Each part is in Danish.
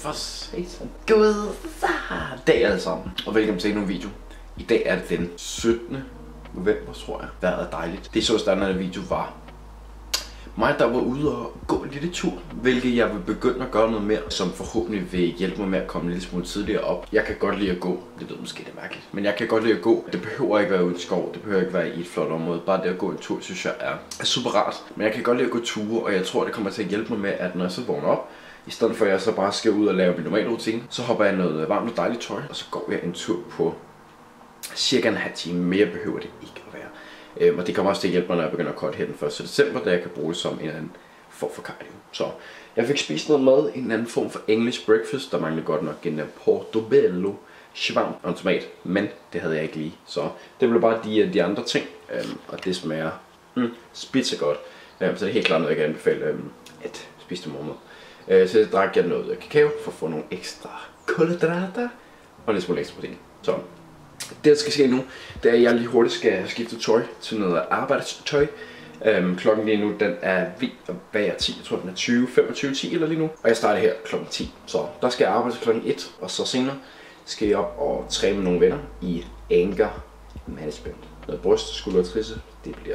for satan. God dag alle sammen, og velkommen til endnu en video. I dag er det den 17. november, tror jeg. Vejret er dejligt. Det så standard video var mig, der var ude og gå en lille tur, hvilket jeg vil begynde at gøre noget mere, som forhåbentlig vil hjælpe mig med at komme en lille smule tidligere op. Jeg kan godt lide at gå, det lyder måske det mærkeligt, men jeg kan godt lide at gå. Det behøver ikke være ude i skov, det behøver ikke være i et flot område. Bare det at gå en tur, synes jeg er super rart. Men jeg kan godt lide at gå ture, og jeg tror, det kommer til at hjælpe mig med, at når jeg så vågner op, i stedet for at jeg så bare skal ud og lave min normale rutine, så hopper jeg noget varmt og dejligt tøj, og så går jeg en tur på cirka en halv time. Mere behøver det ikke at være. Og det kommer også til at hjælpe mig, når jeg begynder at cutte her den 1. december, da jeg kan bruge det som en eller anden form for cardio. Så jeg fik spist noget mad, en eller anden form for English breakfast. Der manglede godt nok en portobello, svamp og en tomat, men det havde jeg ikke lige. Så det blev bare de andre ting, og det smager spidse godt. Så det er helt klart noget, jeg kan anbefale at spise til morgenmad. Så drak jeg noget kakao for at få nogle ekstra kulhydrater og lidt smule ekstra protein. Så det der skal ske nu, det er at jeg lige hurtigt skal skifte tøj til noget arbejdstøj. Klokken lige nu, den er ved at være 10, jeg tror den er 25:10 eller lige nu. Og jeg starter her klokken 10, så der skal jeg arbejde klokken 1, og så senere skal jeg op og træne med nogle venner i anger management. Noget bryst, skulder og trisse, det bliver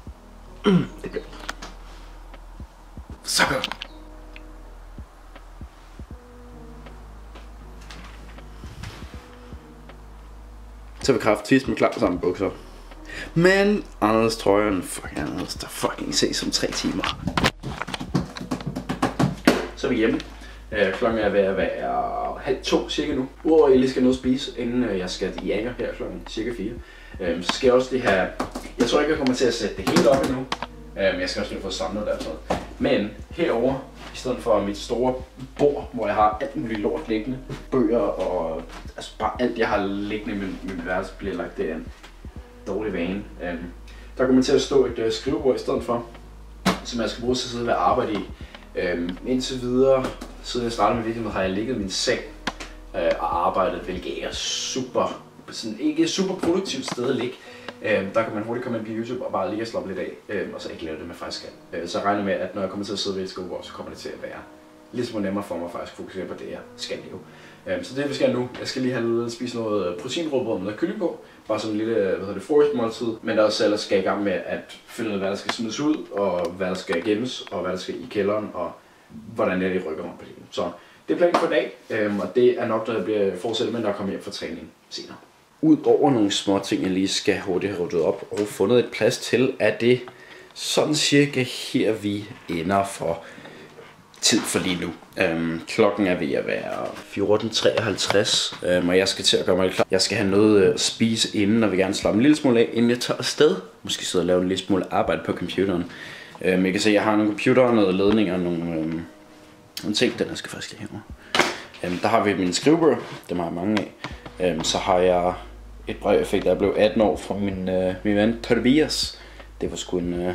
så godt. Så vil kraftigt med klar sammen bukser. Men anderledes trøjen, fucking anderledes, der fucking ses om 3 timer. Så er vi hjemme. Klokken er ved at være 1:30 cirka nu. Udover at jeg lige skal nå at spise, inden jeg skal i Anger her klokken cirka 4. Så skal jeg også lige have, jeg tror ikke jeg kommer til at sætte det helt op endnu. Jeg skal også lige få samlet det og sådan noget. Men herover i stedet for mit store bord, hvor jeg har alt muligt lort liggende, bøger og altså bare alt jeg har liggende i min værelse bliver lagt der en dårlig vane. Der kommer til at stå et skrivebord i stedet for, som jeg skal bruge til at sidde og arbejde i. Indtil videre, siden jeg startede med videoen, har jeg ligget i min seng og arbejdet, hvilket er super, sådan ikke super produktivt sted at ligge. Der kan man hurtigt komme ind på YouTube og bare lige slappe lidt af, og så ikke lave det med faktisk skal. Så jeg regner med, at når jeg kommer til at sidde ved et skrivebord, så kommer det til at være lidt smule nemmere for mig faktisk at fokusere på det, jeg skal leve. Så det vi skal nu, jeg skal lige have spise noget proteinråbrød med noget kylling på, bare sådan en lille, frokostmåltid, men der også ellers skal jeg i gang med at finde ud af, hvad der skal smides ud, og hvad der skal gemmes, og hvad der skal i kælderen, og hvordan det rykker rundt på det. Så det er planen for i dag, og det er nok, der bliver fortsættet med, når jeg kommer hjem fra træning senere. Udover nogle små ting, jeg lige skal hurtigt have ryddet op og fundet et plads til, er det sådan cirka her, vi ender for tid for lige nu. Klokken er ved at være 14:53, og jeg skal til at gøre mig klar. Jeg skal have noget at spise inden, og vil gerne slappe en lille smule af, inden jeg tager afsted. Måske sidde og lave en lille smule arbejde på computeren. Jeg kan se, at jeg har nogle computer, noget ledninger, nogle ting, den skal faktisk lige herovre. Der har vi mine skrivebøger, dem har jeg mange af. Så har jeg et brev, jeg fik, da jeg blev 18 år fra min ven Tobias. Det var sgu en...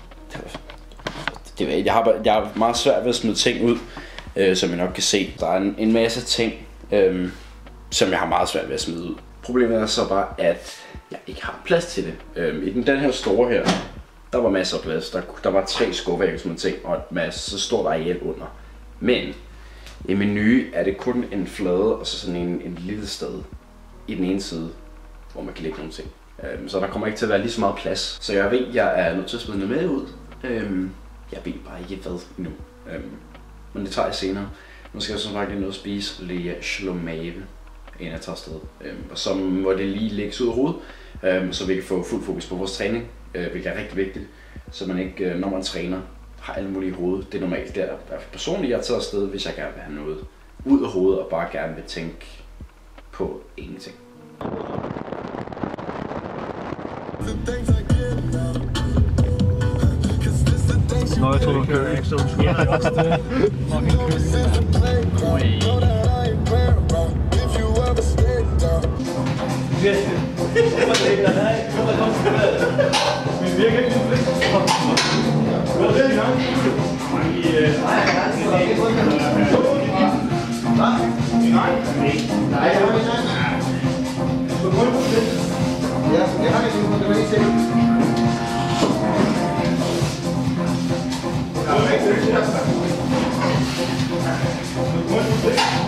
jeg har meget svært ved at smide ting ud, som jeg nok kan se. Der er en masse ting, som jeg har meget svært ved at smide ud. Problemet er så bare, at jeg ikke har plads til det. I den her store her, der var masser af plads. Der var 3 skuffer, jeg kunne smide ting, og et masse, så stod der areal under. Men i min nye er det kun en flade, og så sådan en lille sted i den ene side, hvor man kan lægge nogle ting. Så der kommer ikke til at være lige så meget plads. Så jeg ved, jeg er nødt til at smide noget med ud. Jeg ved bare ikke hvad nu. Men det tager jeg senere. Nu skal jeg så faktisk lige noget at spise. Lige slå mave, inden jeg tager afsted. Og så må det lige lægges ud af hovedet, så vi kan få fuld fokus på vores træning, hvilket er rigtig vigtigt. Så man ikke, når man træner, har alt muligt i hovedet. Det er normalt der. Personligt jeg tager afsted, hvis jeg gerne vil have noget ud af hovedet, og bare gerne vil tænke på ingenting. Nå, jeg tror du kører ikke så utroligt. Ja, det er også det. Fucking kører. Hvorfor ligger der her? Hvorfor er det også? Vi virker ikke lidt. Hvad er det i gang? Nej, jeg har ikke. Du må ikke det. Ja, jeg har ikke noget, det er ikke. Ja, det er ikke.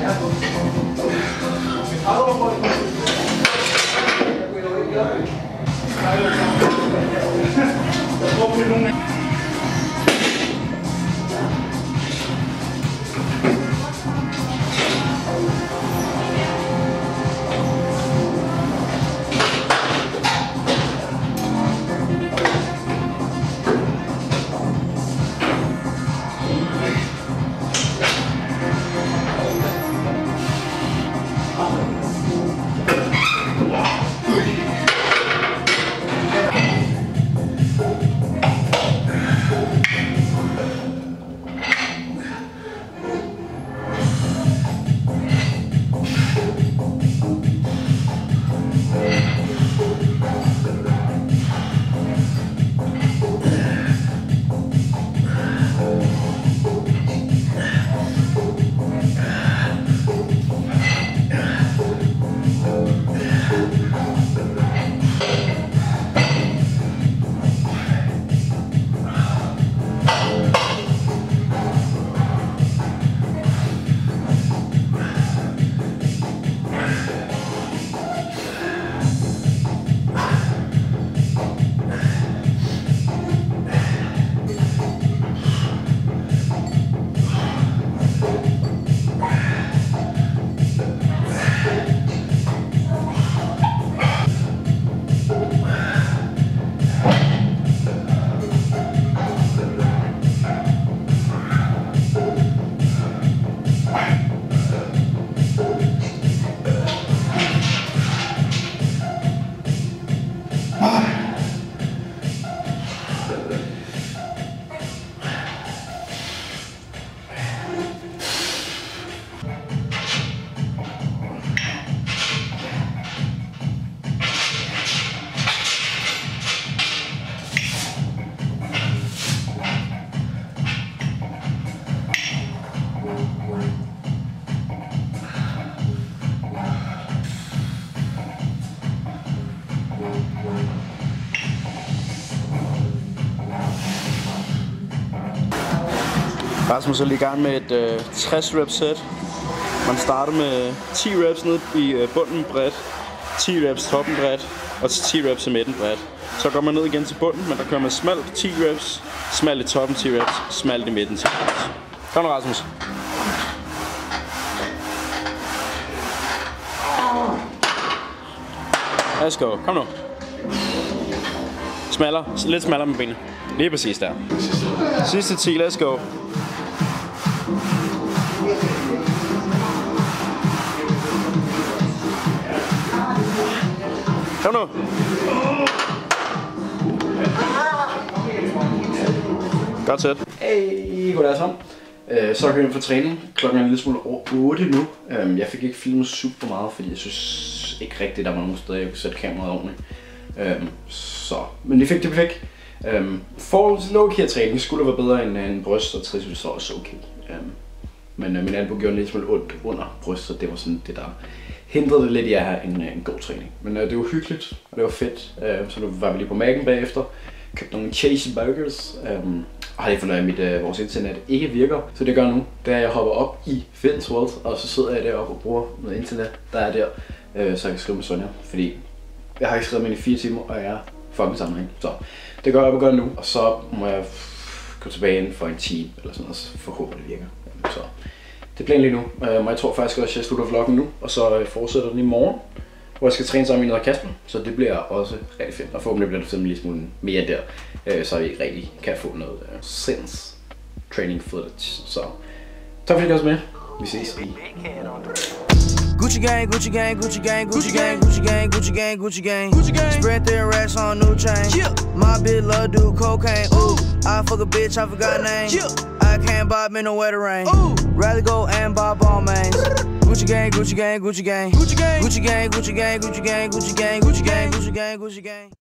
Rasmus er lige i gang med et 60 reps sæt. Man starter med 10 reps ned i bunden bredt, 10 reps toppen bredt og 10 reps i midten bredt. Så går man ned igen til bunden, men der kører man smalt 10 reps, smalt i toppen 10 reps, smalt i midten 10 reps. Kom nu, Rasmus. Let's go. Kom nu. Smallere. Lidt smallere med benene. Lige præcis der. Sidste 10. Let's go. Kom nu. Godt sæt. Hey, goddag sammen. Så er jeg hjem for træning. Klokken er en lille smule over 8 nu. Jeg fik ikke filmet super meget, fordi jeg synes ikke rigtigt, der var nogen steder, jeg kunne sætte kameraet ordentligt. Men det fik det perfekt. For low-key træning skulle være bedre end bryst og triceps, så også okay. Men min albu gjorde en lille smule ondt under bryst, så det var sådan det, der hindrede det lidt i at have en god træning. Men det var hyggeligt, og det var fedt. Så nu var vi lige på Mac'en bagefter. Købte nogle cheesy burgers. Og har lige fundet ud af, at vores internet ikke virker. Så det gør nu, da jeg hopper op i Fitness World, og så sidder jeg deroppe og bruger noget internet, der er der, så jeg kan skrive med Sonja. Fordi jeg har ikke skrevet mig i 4 timer, og jeg er fucking sammenhæng. Så det gør jeg op og gør nu, og så må jeg gå tilbage inden for en time eller sådan noget, så forhåbentlig det virker. Så det er planen lige nu, og jeg tror faktisk også, at jeg slutter vloggen nu, og så fortsætter den i morgen, hvor jeg skal træne sammen med noget Kasper, så det bliver også rigtig fedt, og forhåbentlig bliver det sådan en lille smule mere der, så vi rigtig kan få noget sense training footage. Så tak fordi I også med. Vi ses i Gucci gang, Gucci gang, Gucci gang, Gucci gang, Gucci gang, Gucci gang, Gucci gang, Gucci gang. Spread their racks on new chain. My bitch love do cocaine. Ooh, I fuck a bitch, I forgot name. I can't buy me no wetter rain. Rather go and buy ball mains. Gucci gang, Gucci gang, Gucci gang, Gucci gang, Gucci gang, Gucci gang, Gucci gang, Gucci gang, Gucci gang, Gucci gang, Gucci gang.